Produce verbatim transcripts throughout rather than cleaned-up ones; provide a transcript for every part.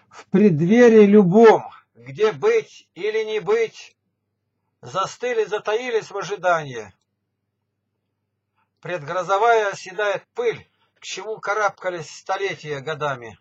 В преддверии любом, где быть или не быть, застыли, затаились в ожидании. Предгрозовая оседает пыль, к чему карабкались столетия годами.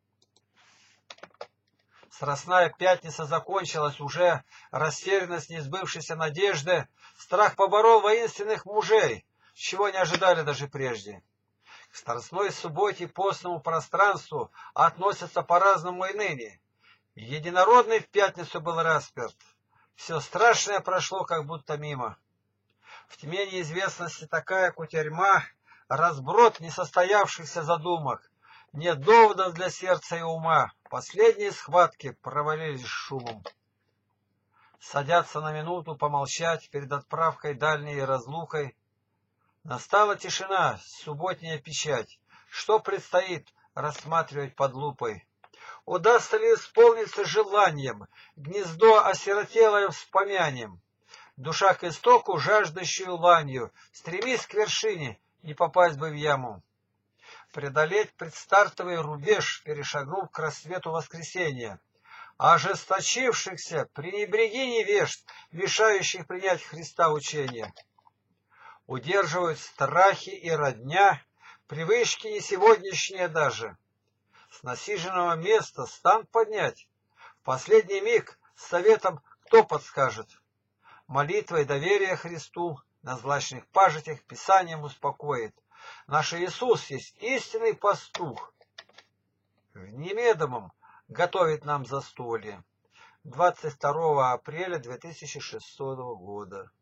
Страстная пятница закончилась уже, растерянность несбывшейся надежды, страх поборол воинственных мужей, чего не ожидали даже прежде. К страстной субботе постному пространству относятся по-разному и ныне. Единородный в пятницу был расперт. Все страшное прошло как будто мимо. В тьме неизвестности такая кутерьма, разброд несостоявшихся задумок, нет доводов для сердца и ума, последние схватки провалились шумом. Садятся на минуту помолчать перед отправкой дальней разлукой. Настала тишина, субботняя печать. Что предстоит рассматривать под лупой? Удастся ли исполниться желанием, гнездо осиротелое вспомянем? Душа к истоку, жаждущую ланью, стремись к вершине, не попасть бы в яму. Преодолеть предстартовый рубеж, перешагнув к рассвету воскресенья. Ожесточившихся пренебреги невежд, мешающих принять Христа учение. Удерживают страхи и родня, привычки не сегодняшние даже. С насиженного места стан поднять. В последний миг с советом кто подскажет? Молитва и доверие Христу на злачных пажитях Писанием успокоит. Наш Иисус есть истинный пастух. В немедомом готовит нам застолье. двадцать второго апреля две тысячи шестого года.